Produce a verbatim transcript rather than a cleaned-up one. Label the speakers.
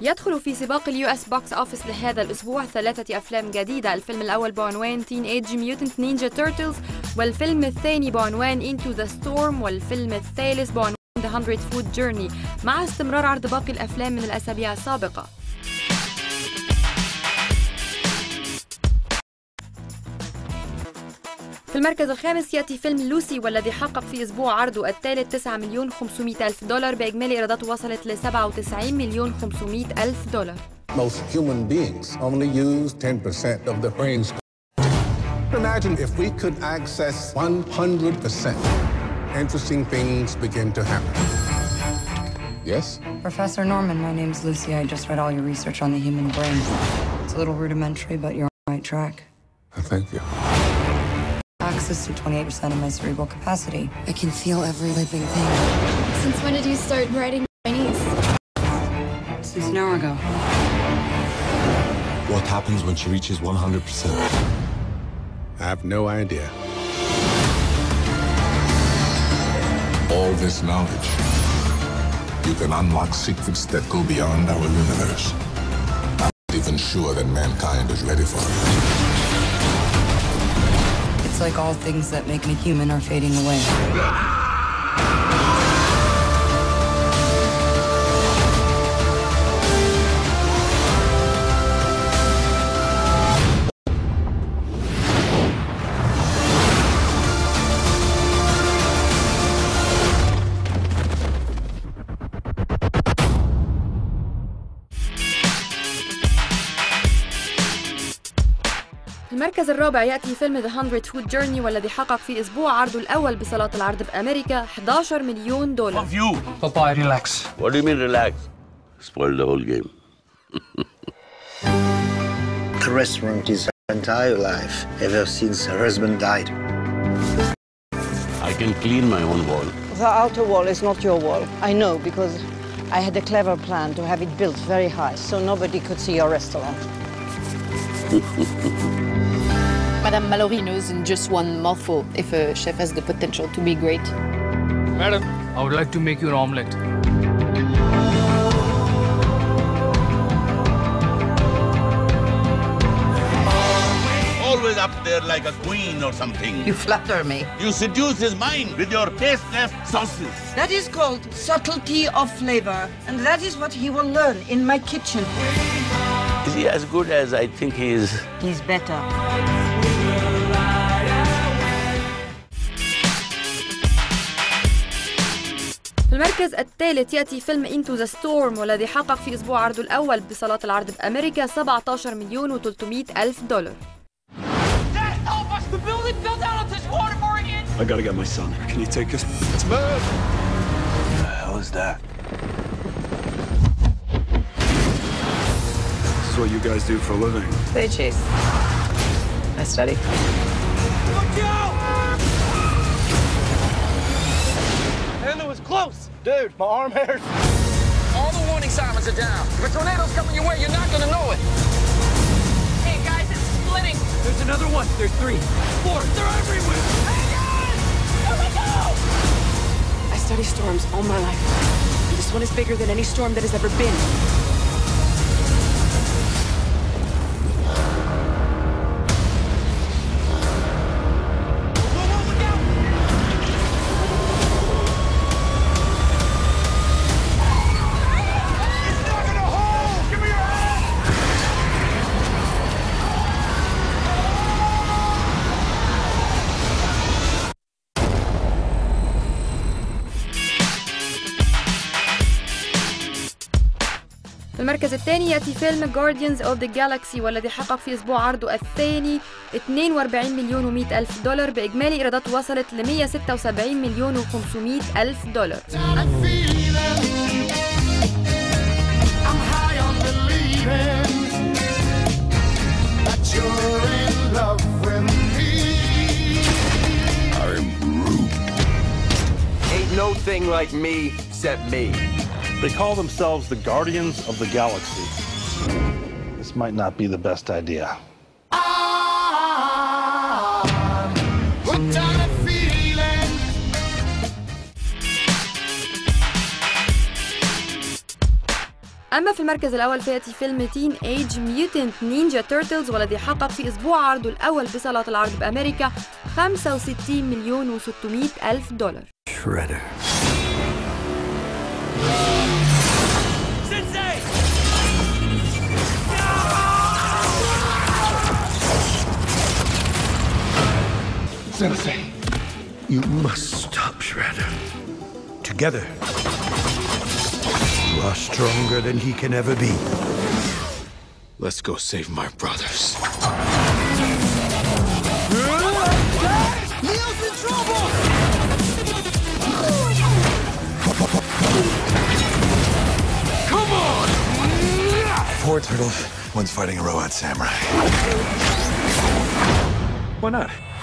Speaker 1: يدخل في سباق اليو اس بوكس اوفيس لهذا الأسبوع ثلاثة أفلام جديدة. الفيلم الأول بعنوان Teenage Mutant Ninja Turtles، والفيلم الثاني بعنوان Into the Storm، والفيلم الثالث بعنوان The Hundred Foot Journey، مع استمرار عرض باقي الأفلام من الأسابيع السابقة. في المركز الخامس يأتي فيلم لوسي، والذي حقق في أسبوع عرضه الثالث تسعة مليون وخمسمائة ألف دولار، بإجمالي إيراداته وصلت ل سبعة وتسعين مليون وخمسمائة ألف دولار.
Speaker 2: Most human beings only use ten percent of their brains. Imagine if we could access one hundred percent. Interesting things begin to happen. Yes?
Speaker 3: Professor Norman, my name's Lucy. I just read all your research on the human brain. It's a little rudimentary, but you're on the right track.
Speaker 2: Thank you.
Speaker 3: Access to twenty-eight percent of my cerebral capacity. I can feel every living thing.
Speaker 4: Since when did you start writing Chinese?
Speaker 3: Since an hour ago.
Speaker 5: What happens when she reaches one hundred percent?
Speaker 2: I have no idea.
Speaker 5: All this knowledge, you can unlock secrets that go beyond our universe. I'm not even sure that mankind is ready for it.
Speaker 3: It's like all things that make me human are fading away.
Speaker 1: المركز الرابع يأتي فيلم The Hundred Foot Journey، والذي حقق في أسبوع عرضه الأول بصالات العرض بأمريكا أحد عشر مليون دولار.
Speaker 6: Papa, relax.
Speaker 7: What do you mean relax? Spoil the whole game.
Speaker 8: The restaurant is her entire life, ever since her husband died.
Speaker 7: I can clean my own wall.
Speaker 9: The outer wall is not your wall. I know, because I had a clever plan to have it built very high, so nobody could see your restaurant.
Speaker 4: Madame Mallory knows in just one mouthful if a chef has the potential to be great.
Speaker 6: Madam, I would like to make you an omelette.
Speaker 7: Always up there like a queen or something.
Speaker 9: You flatter me.
Speaker 7: You seduce his mind with your tasteless sauces.
Speaker 9: That is called subtlety of flavor, and that is what he will learn in my kitchen.
Speaker 7: Is he as good as I think he is?
Speaker 9: He's better.
Speaker 1: في المركز الثالث يأتي فيلم Into the Storm، والذي حقق في أسبوع عرضه الأول بصالات العرض بأمريكا سبعة عشر مليون وثلاثمائة ألف دولار.
Speaker 10: I gotta get my son. Can you take us? Let's move!
Speaker 7: What the hell is that?
Speaker 10: This is what you guys do for a living.
Speaker 9: They chase. I study.
Speaker 6: Look out! And it was close.
Speaker 10: Dude, my arm hurts.
Speaker 6: All the warning sirens are down. If a tornado's coming your way, you're not gonna know it.
Speaker 4: Hey guys, it's splitting.
Speaker 6: There's another one. There's three. Four. They're everywhere.
Speaker 4: Hey guys! Where we go?
Speaker 11: I study storms all my life. This one is bigger than any storm that has ever been.
Speaker 1: في المركز الثاني يأتي فيلم Guardians of the Galaxy، والذي حقق في أسبوع عرضه الثاني اثنين وأربعين مليون ومائة ألف دولار، بإجمالي إيراداته وصلت ل مائة وستة وسبعين مليون وخمسمائة ألف دولار.
Speaker 12: Ain't no thing like me except me.
Speaker 13: They call themselves the Guardians of the Galaxy. This might not be the best idea.
Speaker 1: أما في المركز الأول فيأتي فيلم تين ايج ميوتنت نينجا تيرتلز، والذي حقق في أسبوع عرضه الأول بصالات العرض بأمريكا خمسة وستين مليون وستمائة ألف دولار.
Speaker 14: Shredder.
Speaker 15: Sensei!
Speaker 14: Sensei, you must stop Shredder. Together, you are stronger than he can ever be.
Speaker 10: Let's go save my brothers.
Speaker 15: Neil's in trouble!
Speaker 14: Come on! Four turtles, one's fighting a robot samurai. Why not?